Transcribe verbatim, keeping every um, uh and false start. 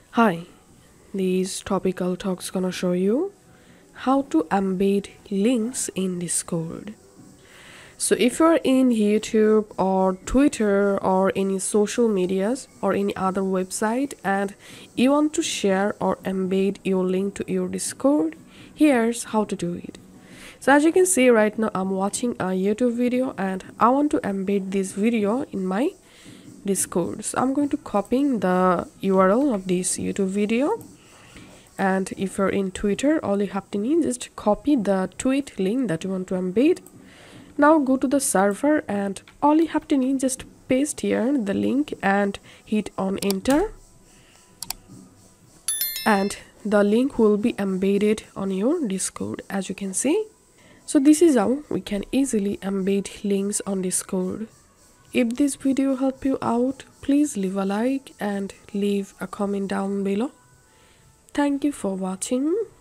Hi, this topical talk's gonna show you how to embed links in Discord. So if you're in YouTube or Twitter or any social medias or any other website and you want to share or embed your link to your Discord, here's how to do it. So as you can see right now, I'm watching a YouTube video and I want to embed this video in my Discord. So I'm going to copy the U R L of this YouTube video, and if you're in Twitter, all you have to need is just copy the tweet link that you want to embed. Now go to the server and all you have to need is just paste here the link and hit on enter, and the link will be embedded on your Discord, as you can see. So this is how we can easily embed links on Discord. If this video helped you out, please leave a like and leave a comment down below. Thank you for watching.